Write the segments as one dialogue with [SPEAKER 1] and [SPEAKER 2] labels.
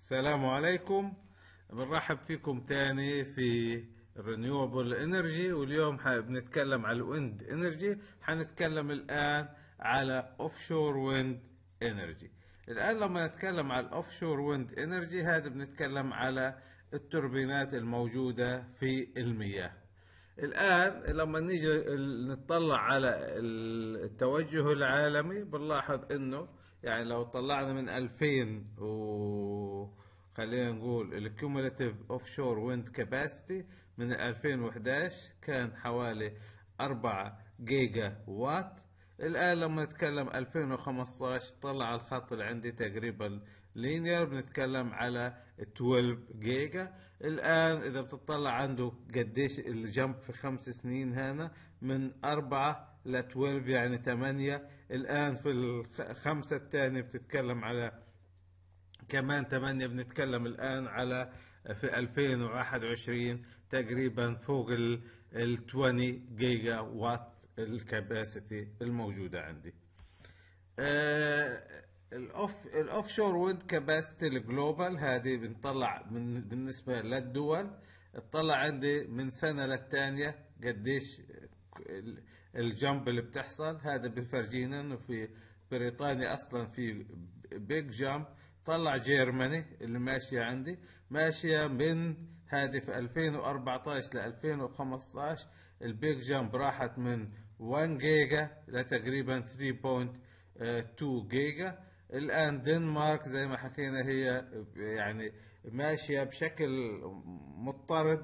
[SPEAKER 1] السلام عليكم. بنرحب فيكم تاني في Renewable Energy، واليوم بنتكلم على الويند انرجي. حنتكلم الآن على Offshore Wind Energy. الآن لما نتكلم على Offshore Wind Energy هذا بنتكلم على التوربينات الموجودة في المياه. الآن لما نيجي نطلع على التوجه العالمي بنلاحظ انه يعني لو طلعنا من 2000 خلينا نقول الكيومولاتيف اوفشور ويند كاباسيتي من 2011 كان حوالي 4 جيجا وات. الآن لما نتكلم 2015 طلع الخط اللي عندي تقريبا لينير بنتكلم على 12 جيجا. الآن إذا بتطلع عنده قديش الجمب في 5 سنين هنا من 4 ل 12 يعني 8. الآن في الخمسة الثانية بتتكلم على كمان 8. بنتكلم الآن على في 2021 تقريبا فوق ال 20 جيجا وات الكاباسيتي الموجودة عندي. الاوف شور ويند كاباسيتي الجلوبال هذه بنطلع بالنسبة للدول. اطلع عندي من سنة للتانية قديش الجمب اللي بتحصل. هذا بفرجينا انه في بريطانيا اصلا في بيج جامب. طلع جيرماني اللي ماشية عندي ماشية من هذه في 2014 ل 2015 البيج جامب راحت من 1 جيجا لتقريبا 3.2 جيجا. الآن دنمارك زي ما حكينا هي يعني ماشية بشكل مضطرد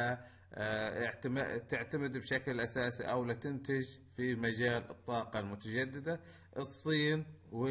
[SPEAKER 1] تعتمد بشكل أساسي أو لتنتج في مجال الطاقة المتجددة. الصين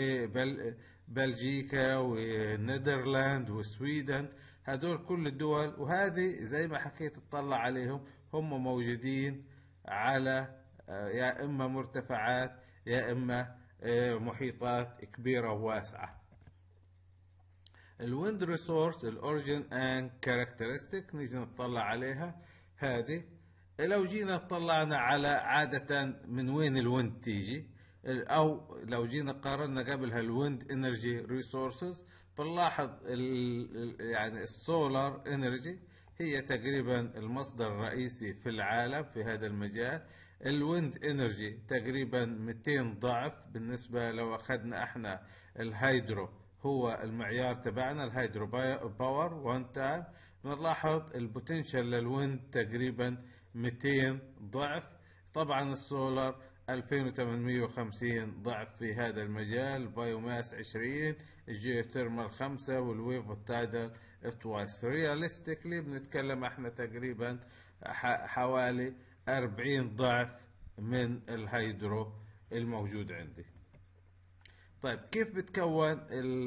[SPEAKER 1] وبلجيكا ونيدرلاند وسويدن هدول كل الدول، وهذه زي ما حكيت تطلع عليهم هم موجودين على يا إما مرتفعات يا إما محيطات كبيرة وواسعة. الويند ريسورس الأوريجين اند كاركترستيك نيجي نطلع عليها. هذه لو جينا طلعنا على عادة من وين الويند تيجي، او لو جينا قارنا قبلها الويند انرجي ريسورسز بنلاحظ يعني السولار انرجي هي تقريبا المصدر الرئيسي في العالم في هذا المجال. الويند انرجي تقريبا 200 ضعف بالنسبة لو اخذنا احنا الهيدرو هو المعيار تبعنا الهيدرو باور وان تايم. بنلاحظ البوتنشال للويند تقريبا 200 ضعف. طبعا السولار 2850 ضعف في هذا المجال. البايوماس 20، الجيوثيرمال 5 والويف التايدال توايس. رياليستيكلي بنتكلم احنا تقريبا حوالي 40 ضعف من الهيدرو الموجود عندي. طيب كيف بتكون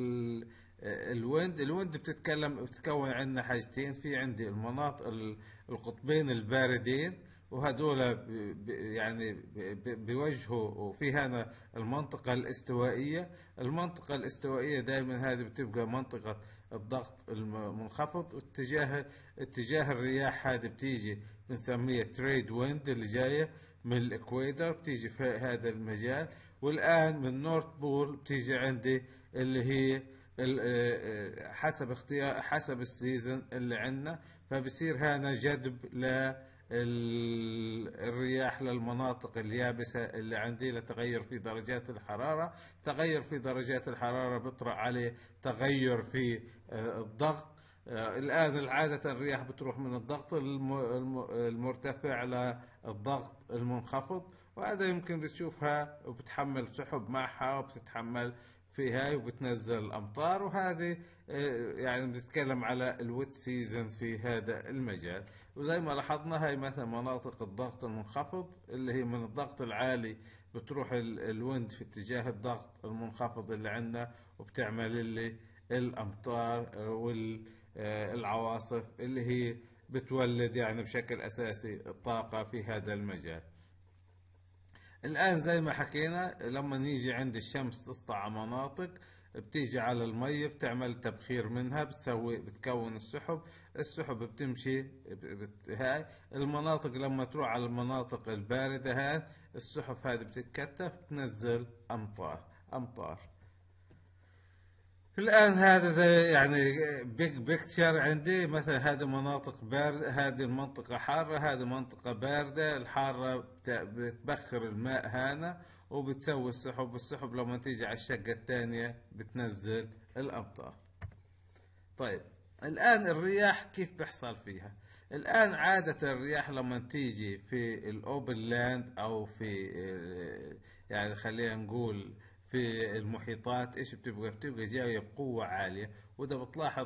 [SPEAKER 1] الويند بتتكون عندنا حاجتين. في عندي المناطق القطبين الباردين وهدول يعني بيوجهوا. وفي هنا المنطقة الاستوائية. المنطقة الاستوائية دائما هذه بتبقى منطقة الضغط المنخفض. اتجاه الرياح هذه بتيجي بنسميها تريد ويند اللي جاية من الاكويدر بتيجي في هذا المجال. والآن من نورث بول بتيجي عندي اللي هي حسب السيزن اللي عندنا. فبصير هنا جذب الرياح للمناطق اليابسة اللي عندي لتغير في درجات الحرارة. تغير في درجات الحرارة بيطرأ عليه تغير في الضغط. الآن عادة الرياح بتروح من الضغط المرتفع للضغط المنخفض، وهذا يمكن بتشوفها وبتحمل سحب معها وبتتحمل في هاي وبتنزل الأمطار. وهذه يعني بنتكلم على الويت سيزون في هذا المجال. وزي ما لاحظنا هاي مثلا مناطق الضغط المنخفض اللي هي من الضغط العالي بتروح الويند في اتجاه الضغط المنخفض اللي عندنا وبتعمل اللي الأمطار والعواصف اللي هي بتولد يعني بشكل أساسي الطاقة في هذا المجال. الآن زي ما حكينا لما نيجي عند الشمس تسطع مناطق بتيجي على المية بتعمل تبخير منها بتكون السحب بتمشي هاي المناطق. لما تروح على المناطق الباردة هاي السحب هذه بتتكتف بتنزل أمطار. الآن هذا زي يعني بيج بيكتشر عندي، مثلا هذه مناطق باردة، هذه المنطقة حارة، هذه منطقة باردة. الحارة بتبخر الماء هنا وبتسوي السحب، والسحب لما تيجي على الشقة الثانية بتنزل الأمطار. طيب الآن الرياح كيف بيحصل فيها؟ الآن عادة الرياح لما تيجي في الأوبن لاند أو في يعني خلينا نقول في المحيطات، إيش بتبقى جاية بقوة عالية. وإذا بتلاحظ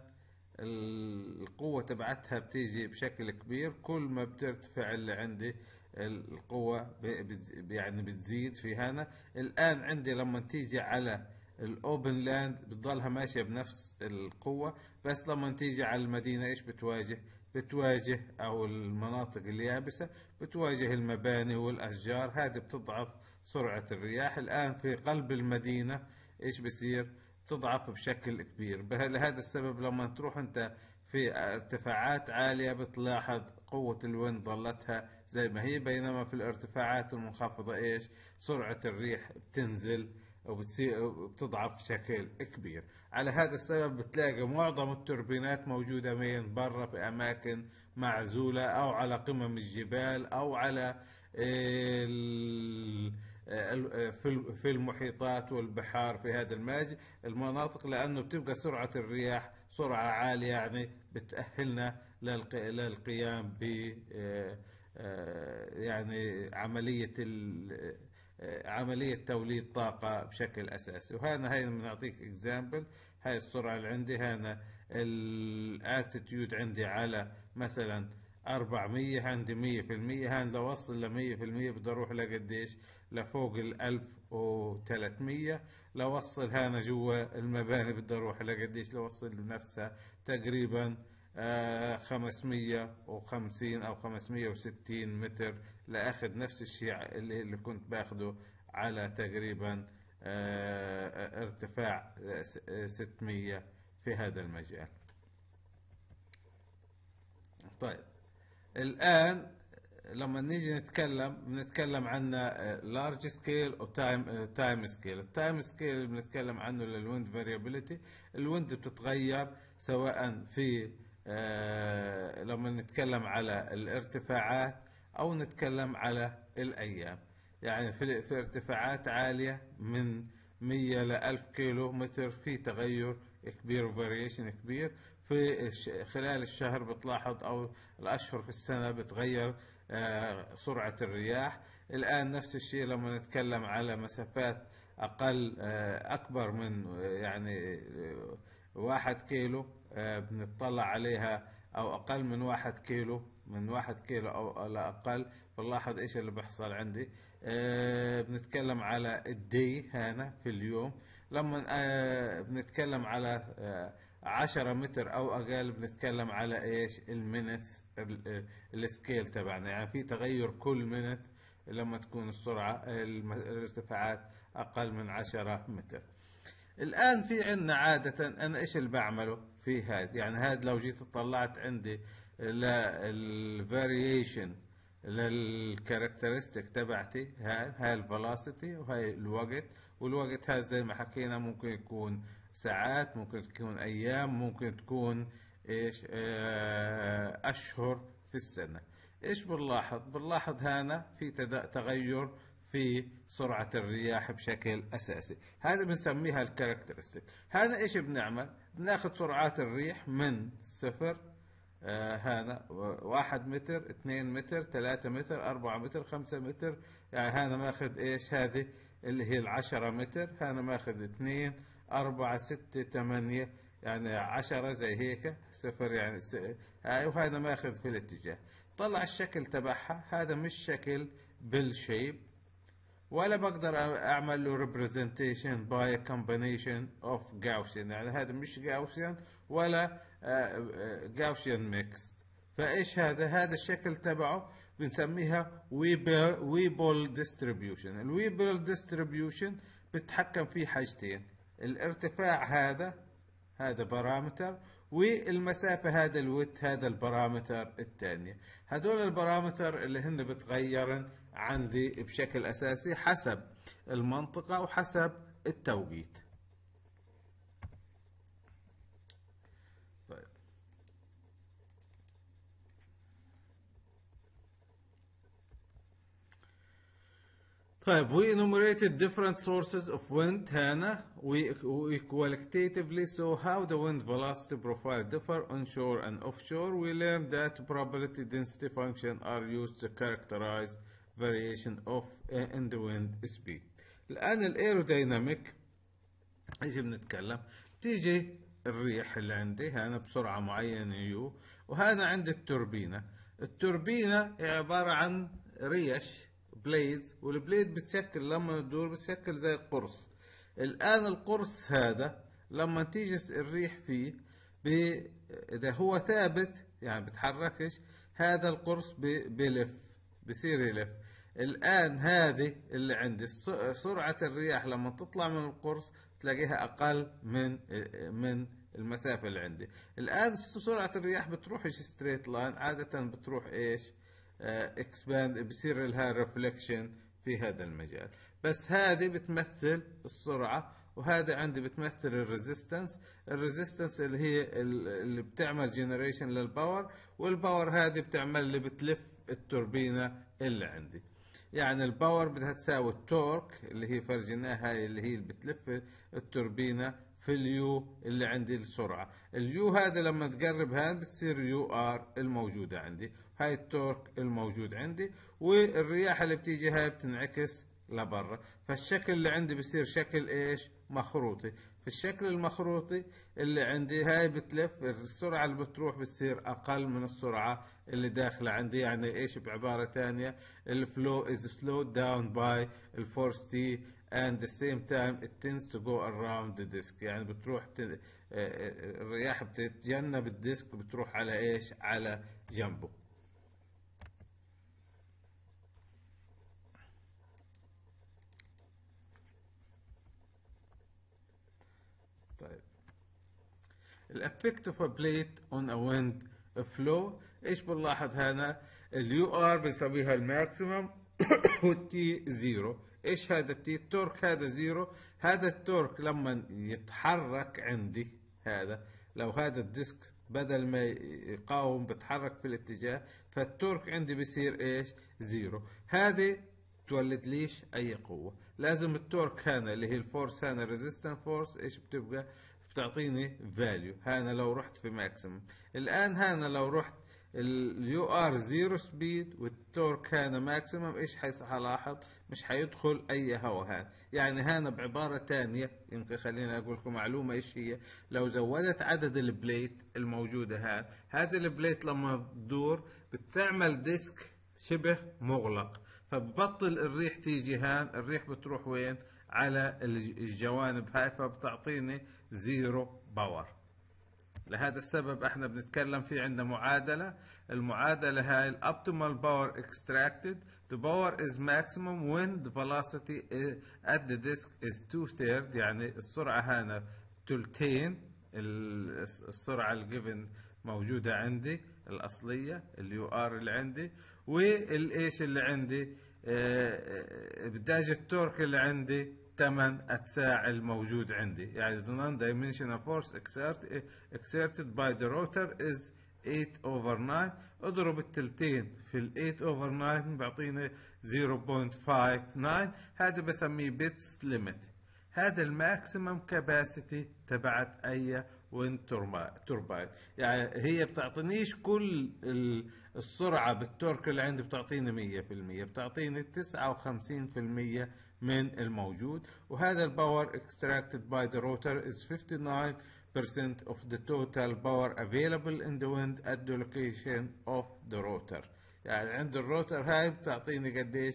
[SPEAKER 1] القوة تبعتها بتيجي بشكل كبير. كل ما بترتفع اللي عندي القوة يعني بتزيد في هنا. الآن عندي لما تيجي على الاوبن لاند بتضلها ماشية بنفس القوة، بس لما تيجي على المدينة ايش بتواجه او المناطق اليابسة بتواجه المباني والاشجار، هذه بتضعف سرعة الرياح. الان في قلب المدينة ايش بصير؟ بتضعف بشكل كبير. لهذا السبب لما تروح انت في ارتفاعات عالية بتلاحظ قوة الويند ظلتها زي ما هي، بينما في الارتفاعات المنخفضة ايش؟ سرعة الريح بتنزل وبتصير بتضعف بشكل كبير. على هذا السبب بتلاقي معظم التوربينات موجودة وين؟ برا في أماكن معزولة أو على قمم الجبال أو على في المحيطات والبحار في هذه المناطق، لأنه بتبقى سرعة الرياح سرعة عالية، يعني بتأهلنا للقيام ب يعني عملية توليد طاقة بشكل أساسي. وهنا هاي بنعطيك اكزامبل. هاي السرعة اللي عندي هنا، الالتيتيود عندي على مثلا 400، عندي 100%. هان لو وصل ل100% بدي اروح لقديش؟ لفوق 1300. لو وصل هنا جوا المباني بدي اروح لقديش؟ لو وصل لنفسها تقريبا 550 أو 560 متر، لأخذ نفس الشيء اللي كنت باخده على تقريبا ارتفاع 600 في هذا المجال. طيب الآن لما نيجي بنتكلم عنا لارج سكيل وتايم سكيل. التايم سكيل بنتكلم عنه للويند فاريابيليتي. الويند بتتغير سواء في لما نتكلم على الارتفاعات أو نتكلم على الأيام. يعني في ارتفاعات عالية من 100 ل 1000 كيلو متر في تغير كبير وفاريشن كبير. في خلال الشهر بتلاحظ أو الأشهر في السنة بتغير سرعة الرياح. الآن نفس الشيء لما نتكلم على مسافات أكبر من يعني 1 كيلو بنطلع عليها، أو أقل من 1 كيلو، من 1 كيلو أو أقل، بنلاحظ إيش اللي بيحصل عندي. بنتكلم على الدي هنا في اليوم. لما بنتكلم على 10 متر أو أقل بنتكلم على إيش؟ المينتس. السكيل تبعنا يعني في تغير كل مينت لما تكون السرعة الارتفاعات أقل من 10 متر. الآن في عنا عادة أنا إيش اللي بعمله في هذا؟ يعني هذا لو جيت طلعت عندي للفاريشن للكاركترستيك تبعتي، هاي الفلاسيتي وهاي الوقت. والوقت هذا زي ما حكينا ممكن يكون ساعات، ممكن تكون أيام، ممكن تكون إيش أشهر في السنة. إيش بنلاحظ هنا في تغير في سرعة الرياح بشكل أساسي. هذا بنسميها الكاركترستيك. هذا إيش بنعمل؟ بناخذ سرعات الريح من صفر، هذا 1 متر، 2 متر، 3 متر، 4 متر، 5 متر. يعني هذا ماخذ إيش؟ هذه اللي هي 10 متر. هذا ماخذ 2، 4، 6، 8، يعني 10 زي هيك، صفر يعني هاي. وهذا ماخذ في الاتجاه. طلع الشكل تبعها. هذا مش شكل بالشيب، ولا بقدر اعمل له representation by a combination of Gaussian. يعني هذا مش Gaussian ولا Gaussian mixed. فايش هذا الشكل تبعه بنسميها Weibull distribution. الويبل distribution بتحكم فيه حاجتين: الارتفاع هذا بارامتر، والمسافة هذا الويت، هذا البارامتر الثانية. هدول البارامتر اللي هن بتغيرن عندي بشكل أساسي حسب المنطقة وحسب التوقيت. طيب we enumerated different sources of wind هنا we qualitatively saw how the wind velocity profile differ onshore and offshore. We learned that probability density function are used to characterize variation of in the wind speed. الآن الايروديناميك ايش بنتكلم؟ تيجي الريح اللي عندي هنا بسرعة معينة يو، وهنا عندي التوربينة. التوربينة عبارة عن ريش بليدز، والبليد بتشكل لما تدور بتشكل زي القرص. الآن القرص هذا لما تيجي الريح فيه إذا هو ثابت يعني بتحركش، هذا القرص بلف بصير يلف. الآن هذه اللي عندي سرعة الرياح لما تطلع من القرص تلاقيها أقل من المسافة اللي عندي. الآن سرعة الرياح بتروحش ستريت لاين، عادة بتروح إيش؟ اكسباند، بصير لها ريفليكشن في هذا المجال. بس هذه بتمثل السرعة، وهذا عندي بتمثل الريزيستنس اللي هي اللي بتعمل جنريشن للباور، والباور هذه بتعمل اللي بتلف التوربينة اللي عندي. يعني الباور بدها تساوي التورك اللي هي فرجناها، هاي اللي هي اللي بتلف التوربينة في اليو اللي عندي السرعة. اليو هذا لما تقرب هان بتصير يو ار الموجودة عندي، هاي التورك الموجود عندي، والرياح اللي بتيجي هاي بتنعكس لبرا. فالشكل اللي عندي بصير شكل ايش؟ مخروطي. في الشكل المخروطي اللي عندي هاي بتلف، السرعة اللي بتروح بتصير أقل من السرعة اللي داخلة عندي. يعني إيش بعبارة تانية؟ الفلو is slowed down by الفورس T and the same time it tends to go around the disk. يعني بتروح الرياح بتتجنب الديسك، بتروح على إيش؟ على جنبه. طيب الافكت اوف ا بليت اون ا ويند فلو، ايش بنلاحظ هنا؟ اليو ار بنسميها الماكسيمم والتي زيرو. ايش هذا التي؟ التورك هذا زيرو. هذا التورك لما يتحرك عندي، هذا لو هذا الديسك بدل ما يقاوم بتحرك في الاتجاه، فالتورك عندي بيصير ايش؟ زيرو. هذه تولد ليش اي قوة؟ لازم التورك هنا اللي هي الفورس هنا ريزيستنت فورس ايش بتبقى؟ بتعطيني فاليو. هنا لو رحت في ماكسيمم. الان هنا لو رحت اليو ار زيرو سبيد والتورك هنا ماكسيمم، ايش حلاحظ؟ مش حيدخل اي هواء هان. يعني هنا بعبارة تانية، يمكن خليني اقول لكم معلومة ايش هي. لو زودت عدد البليت الموجودة هان، هذه البليت لما تدور بتعمل ديسك شبه مغلق، فببطل الريح تيجي هان. الريح بتروح وين؟ على الجوانب هاي، فبتعطيني زيرو باور. لهذا السبب احنا بنتكلم في عندنا معادلة. المعادلة هاي الoptimal power extracted. The power is maximum when the velocity at the disk is 2/3. يعني السرعة هنا تلتين السرعة الجيفن موجودة عندي الأصلية اليو ار اللي عندي، والايش اللي عندي بداية التورك اللي عندي 8 أتساع الموجود عندي. يعني the non-dimensional force exerted by the rotor is 8/9. اضرب التلتين في ال 8/9 بعطيني 0.59. هذا بسميه بيتس ليميت. هذا الماكسيمم كاباسيتي تبعت اي ويند تورباين. يعني هي بتعطينيش كل السرعة بالتورك اللي عندي، بتعطيني 100%، بتعطيني 59% من الموجود. وهذا الباور extracted by the rotor is 59% of the total power available in the wind at the location of the rotor. يعني عند الروتر هاي بتعطيني قديش؟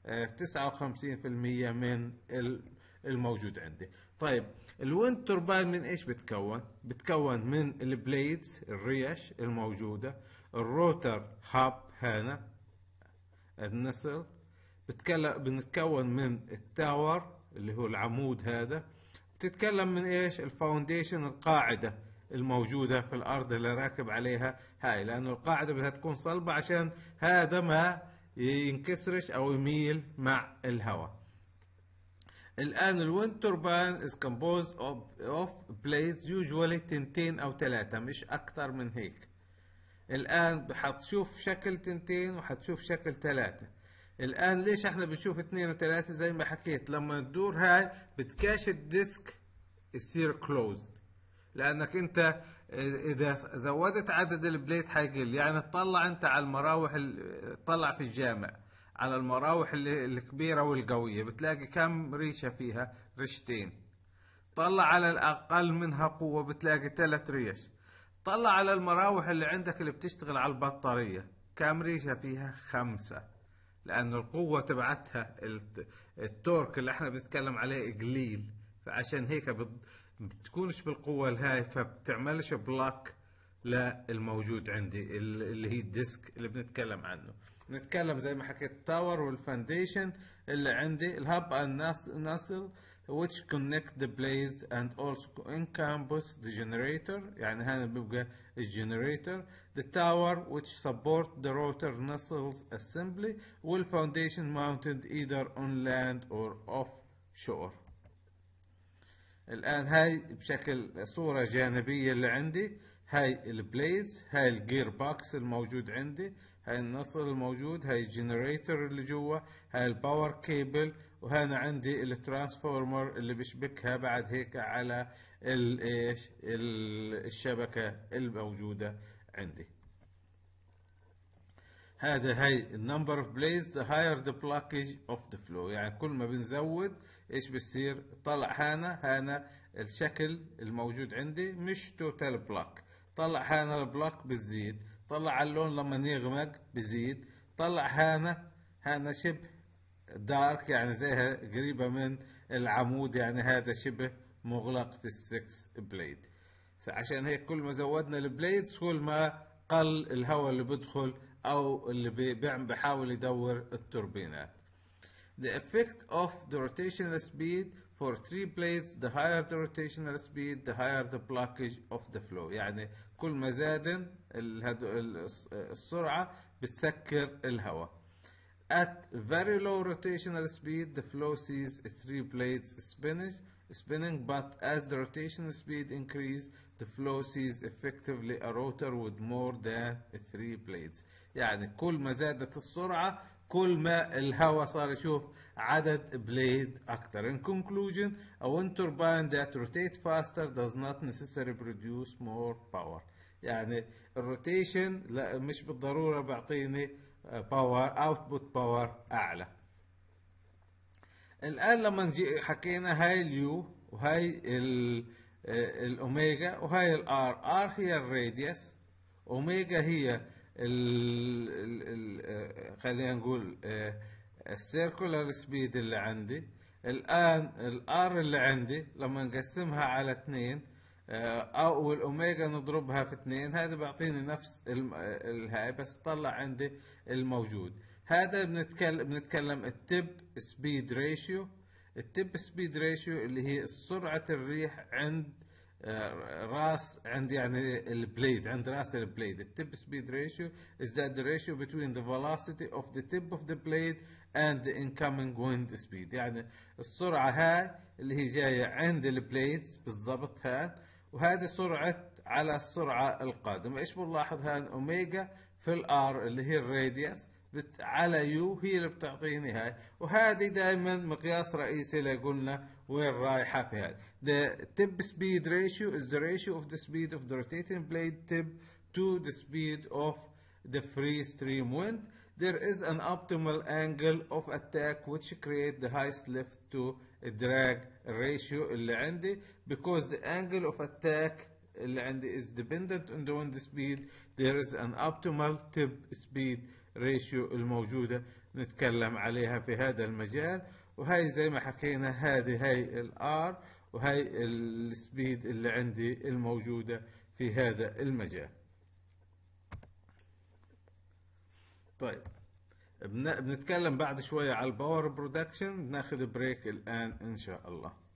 [SPEAKER 1] 59% من الموجود عندي. طيب الويند توربين من ايش بتكون؟ بتكون من البليدز الريش الموجودة، الروتر هاب هنا النسل، بنتكون من التاور اللي هو العمود هذا، بتتكلم من ايش؟ الفاونديشن القاعدة الموجودة في الارض اللي راكب عليها هاي، لانه القاعدة بدها تكون صلبة عشان هذا ما ينكسرش او يميل مع الهواء. الآن الويند توربين is composed of blades usually تنتين أو 3، مش أكتر من هيك. الآن حتشوف شكل تنتين وحتشوف شكل 3. الآن ليش احنا بنشوف 2 و3؟ زي ما حكيت، لما تدور هاي بتكاش الديسك يصير كلوزد، لأنك أنت إذا زودت عدد البليت حيقل. يعني تطلع أنت على المراوح، تطلع في الجامع على المراوح الكبيرة والقوية، بتلاقي كم ريشة فيها؟ ريشتين. طلع على الأقل منها قوة، بتلاقي 3 ريش. طلع على المراوح اللي عندك اللي بتشتغل على البطارية، كم ريشة فيها؟ 5. لأن القوة تبعتها التورك اللي احنا بنتكلم عليه قليل، فعشان هيك بتكونش بالقوة الهاي، فبتعملش بلوك للموجود عندي اللي هي الديسك اللي بنتكلم عنه. نتكلم زي ما حكيت التاور والفاونديشن اللي عندي، الهب and ناسل which connect the blades and also encompass the generator، يعني هذا بيبقى الجنريتور. the tower which support the rotor nacelles assembly والfoundation mounted either on land or offshore. الآن هاي بشكل صورة جانبية اللي عندي، هاي البليدز، هاي الجير بوكس الموجود عندي، هاي النصل الموجود، هاي الجنريتور اللي جوا، هاي الباور كيبل، وهنا عندي الترانسفورمر اللي بشبكها بعد هيك على ايش الشبكة الموجودة عندي. هاي النمبر اوف بليز the higher the blockage of the flow، يعني كل ما بنزود ايش بصير؟ طلع هنا الشكل الموجود عندي مش توتال بلوك، طلع هنا البلوك بزيد، طلع على اللون لما يغمق بزيد، طلع هنا شبه دارك، يعني زيها قريبة من العمود، يعني هذا شبه مغلق في السكس بليد. عشان هيك كل ما زودنا البليدز كل ما قل الهواء اللي بدخل او اللي بحاول يدور التوربينات. The effect of the rotational speed for 3 blades the higher the rotational speed the higher the blockage of the flow، يعني كل ما زاد السرعة بتسكر الهواء. At very low rotational speed the flow sees 3 blades spinning, but as the rotational speed increases the flow sees effectively a rotor with more than 3 blades. يعني كل ما زادت السرعة كل ما الهواء صار يشوف عدد بليد أكثر. In conclusion, a wind turbine that rotates faster does not necessarily produce more power. يعني الروتيشن لا مش بالضرورة بعطيني باور اوتبوت باور أعلى. الآن لما نجي حكينا هاي اليو وهاي الأوميجا وهاي الآر، آر هي الراديوس، أوميجا هي خلينا نقول السيركولار سبيد اللي عندي. الآن الآر اللي عندي لما نقسمها على 2 أو الأوميجا نضربها في 2، هذا بيعطيني نفس الهاي، بس طلع عندي الموجود. هذا بنتكلم التب سبيد ريشيو. التب سبيد ريشيو اللي هي سرعة الريح عند راس، عند يعني البليد، عند راس البليد. التب سبيد ريشيو is that the ratio between the velocity of the tip of the blade and the incoming wind speed، يعني السرعة هاي اللي هي جاية عند البليدز بالضبط هاي، وهذه سرعة على السرعة القادمة. ايش بنلاحظ؟ هاي اوميجا في الار اللي هي الراديوس على يو هي اللي بتعطيني هاي، وهذه دائما مقياس رئيسي لقلنا وين رايحة في هذا. The tip speed ratio is the ratio of the speed of the rotating blade tip to the speed of the free stream wind. There is an optimal angle of attack which create the highest lift to drag ratio اللي عندي, because the angle of attack اللي عندي is dependent on the wind speed. There is an optimal tip speed ratio الموجودة نتكلم عليها في هذا المجال. وهي زي ما حكينا هاي الار وهي السبيد اللي عندي الموجودة في هذا المجال. طيب بنتكلم بعد شوية على الباور برودكشن. بناخذ بريك الآن إن شاء الله.